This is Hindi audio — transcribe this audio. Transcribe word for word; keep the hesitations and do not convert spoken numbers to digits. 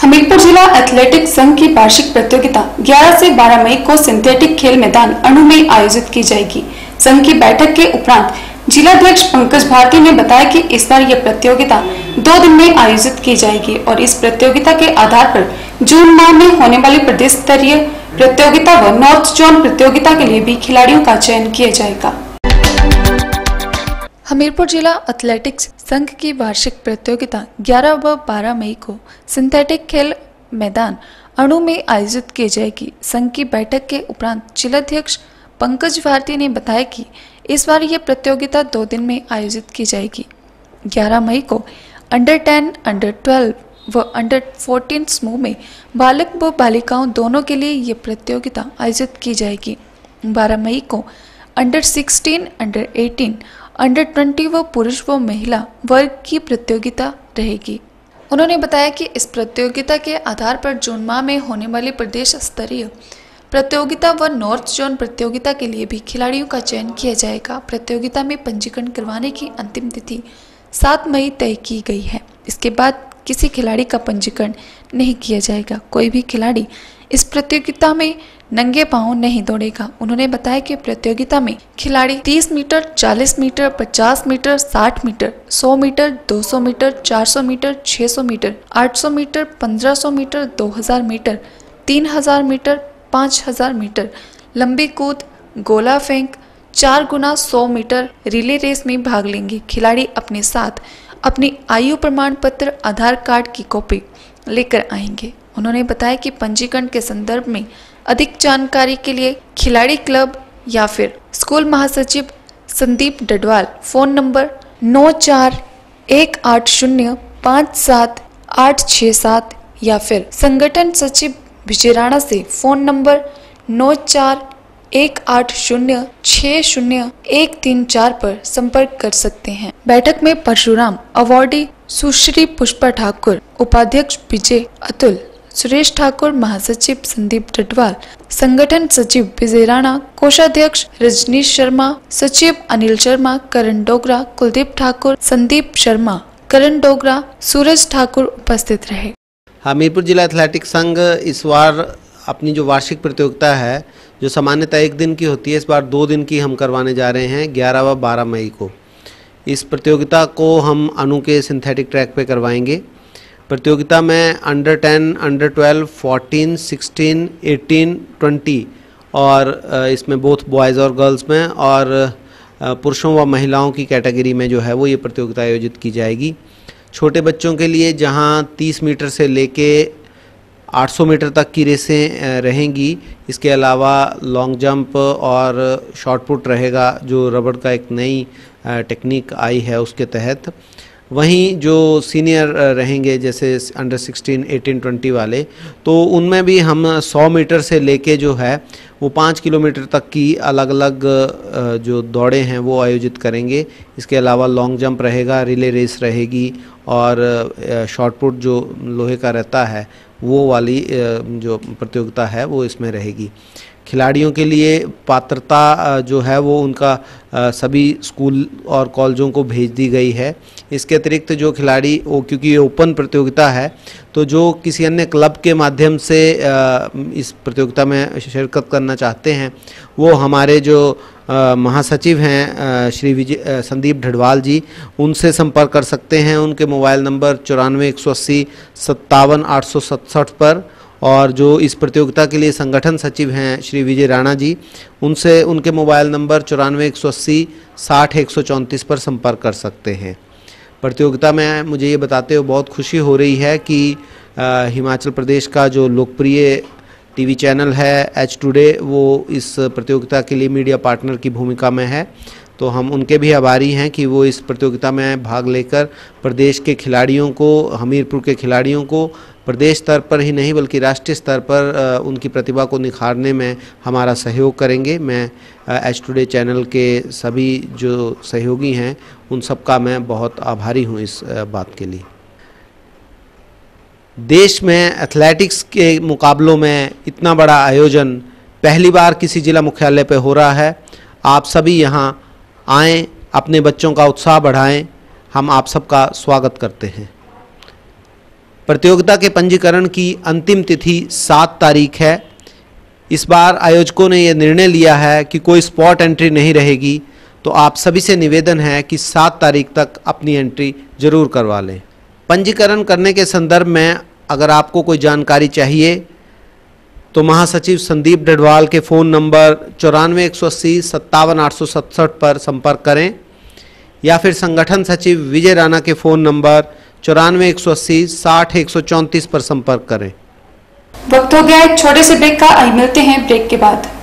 हमीरपुर जिला एथलेटिक्स संघ की वार्षिक प्रतियोगिता ग्यारह से बारह मई को सिंथेटिक खेल मैदान अणु में आयोजित की जाएगी। संघ की बैठक के उपरांत जिलाध्यक्ष पंकज भारती ने बताया कि इस बार यह प्रतियोगिता दो दिन में आयोजित की जाएगी और इस प्रतियोगिता के आधार पर जून माह में होने वाली प्रदेश स्तरीय प्रतियोगिता व नॉर्थ जोन प्रतियोगिता के लिए भी खिलाड़ियों का चयन किया जाएगा। हमीरपुर जिला एथलेटिक्स संघ की वार्षिक प्रतियोगिता ग्यारह व बारह मई को सिंथेटिक खेल मैदान अणु में आयोजित की जाएगी। संघ की बैठक के उपरांत जिलाध्यक्ष पंकज भारती ने बताया कि इस बार यह प्रतियोगिता दो दिन में आयोजित की जाएगी। ग्यारह मई को अंडर टेन, अंडर ट्वेल्व व अंडर फोर्टीन समूह में बालक व बालिकाओं दोनों के लिए यह प्रतियोगिता आयोजित की जाएगी। बारह मई को under sixteen, under eighteen, under twenty व पुरुष व महिला वर्ग की प्रतियोगिता रहेगी। उन्होंने बताया कि इस प्रतियोगिता के आधार पर जून माह में होने वाली प्रदेश स्तरीय प्रतियोगिता व नॉर्थ जोन प्रतियोगिता के लिए भी खिलाड़ियों का चयन किया जाएगा। प्रतियोगिता में पंजीकरण करवाने की अंतिम तिथि सात मई तय की गई है। इसके बाद किसी खिलाड़ी का पंजीकरण नहीं किया जाएगा। कोई भी खिलाड़ी इस प्रतियोगिता में नंगे पांव नहीं दौड़ेगा। उन्होंने बताया कि प्रतियोगिता में खिलाड़ी तीस मीटर, चालीस मीटर, पचास मीटर, साठ मीटर, सौ मीटर, दो सौ मीटर, चार सौ मीटर, छह सौ मीटर, आठ सौ मीटर, पंद्रह सौ मीटर, दो हज़ार मीटर, तीन हज़ार मीटर, पाँच हज़ार मीटर, लंबी कूद, गोला फेंक, चार गुना सौ मीटर रिले रेस में भाग लेंगे। खिलाड़ी अपने साथ अपनी आयु प्रमाण पत्र, आधार कार्ड की कॉपी लेकर आएंगे। उन्होंने बताया कि पंजीकरण के संदर्भ में अधिक जानकारी के लिए खिलाड़ी क्लब या फिर स्कूल महासचिव संदीप डडवाल फोन नंबर नौ चार एक आठ शून्य पाँच सात आठ छः सात या फिर संगठन सचिव विजय राणा से फोन नंबर नौ चार एक आठ शून्य छः शून्य एक तीन चार पर संपर्क कर सकते हैं। बैठक में परशुराम अवार्डी सुश्री पुष्पा ठाकुर, उपाध्यक्ष विजय अतुल, सुरेश ठाकुर, महासचिव संदीप डडवाल, संगठन सचिव विजय राणा, कोषाध्यक्ष रजनीश शर्मा, सचिव अनिल शर्मा, करण डोगरा, कुलदीप ठाकुर, संदीप शर्मा, करण डोगरा, सूरज ठाकुर उपस्थित रहे। हमीरपुर जिला एथलेटिक्स संघ इस बार अपनी जो वार्षिक प्रतियोगिता है, जो सामान्यतः एक दिन की होती है, इस बार दो दिन की हम करवाने जा रहे हैं ग्यारह व बारह मई को। इस प्रतियोगिता को हम अनु के सिंथेटिक ट्रैक पे करवाएंगे। प्रतियोगिता में under ten, under twelve, fourteen, sixteen, eighteen, twenty और इसमें बोथ बॉयज़ और गर्ल्स में और पुरुषों व महिलाओं की कैटेगरी में जो है वो ये प्रतियोगिता आयोजित की जाएगी। छोटे बच्चों के लिए जहां तीस मीटर से लेके आठ सौ मीटर तक की रेसें रहेंगी। इसके अलावा लॉन्ग जंप और शॉट पुट रहेगा, जो रबड़ का एक नई टेक्निक आई है उसके तहत। वहीं जो सीनियर रहेंगे जैसे अंडर सिक्सटीन, एटीन, ट्वेंटी वाले, तो उनमें भी हम सौ मीटर से लेके जो है वो पाँच किलोमीटर तक की अलग अलग जो दौड़े हैं वो आयोजित करेंगे। इसके अलावा लॉन्ग जंप रहेगा, रिले रेस रहेगी और शॉट पुट जो लोहे का रहता है वो वाली जो प्रतियोगिता है वो इसमें रहेगी। खिलाड़ियों के लिए पात्रता जो है वो उनका सभी स्कूल और कॉलेजों को भेज दी गई है। इसके अतिरिक्त जो खिलाड़ी वो, क्योंकि ये ओपन प्रतियोगिता है, तो जो किसी अन्य क्लब के माध्यम से इस प्रतियोगिता में शिरकत करना चाहते हैं वो हमारे जो महासचिव हैं श्री विजय संदीप ढडवाल जी, उनसे संपर्क कर सकते हैं। उनके मोबाइल नंबर चौरानवे एक सौ अस्सी सत्तावन आठ सौ सड़सठ पर, और जो इस प्रतियोगिता के लिए संगठन सचिव हैं श्री विजय राणा जी, उनसे उनके मोबाइल नंबर चौरानवे एक सौ अस्सी साठ एक सौ चौंतीस पर संपर्क कर सकते हैं। प्रतियोगिता में मुझे ये बताते हुए बहुत खुशी हो रही है कि आ, हिमाचल प्रदेश का जो लोकप्रिय टीवी चैनल है एच टुडे, वो इस प्रतियोगिता के लिए मीडिया पार्टनर की भूमिका में है। तो हम उनके भी आभारी हैं कि वो इस प्रतियोगिता में भाग लेकर प्रदेश के खिलाड़ियों को, हमीरपुर के खिलाड़ियों को प्रदेश स्तर पर ही नहीं बल्कि राष्ट्रीय स्तर पर उनकी प्रतिभा को निखारने में हमारा सहयोग करेंगे। मैं एच टुडे चैनल के सभी जो सहयोगी हैं उन सब का मैं बहुत आभारी हूँ इस बात के लिए। देश में एथलेटिक्स के मुकाबलों में इतना बड़ा आयोजन पहली बार किसी जिला मुख्यालय पर हो रहा है। आप सभी यहाँ आएँ, अपने बच्चों का उत्साह बढ़ाएं। हम आप सबका स्वागत करते हैं। प्रतियोगिता के पंजीकरण की अंतिम तिथि सात तारीख है। इस बार आयोजकों ने यह निर्णय लिया है कि कोई स्पॉट एंट्री नहीं रहेगी, तो आप सभी से निवेदन है कि सात तारीख तक अपनी एंट्री जरूर करवा लें। पंजीकरण करने के संदर्भ में अगर आपको कोई जानकारी चाहिए तो महासचिव संदीप डडवाल के फ़ोन नंबर चौरानवे एक सौ अस्सी सत्तावन आठ सौ सड़सठ पर संपर्क करें या फिर संगठन सचिव विजय राणा के फ़ोन नंबर चौरानवे एक सौ अस्सी साठ एक सौ चौंतीस पर संपर्क करें। वक्त हो गया एक छोटे से ब्रेक का, आई मिलते हैं ब्रेक के बाद।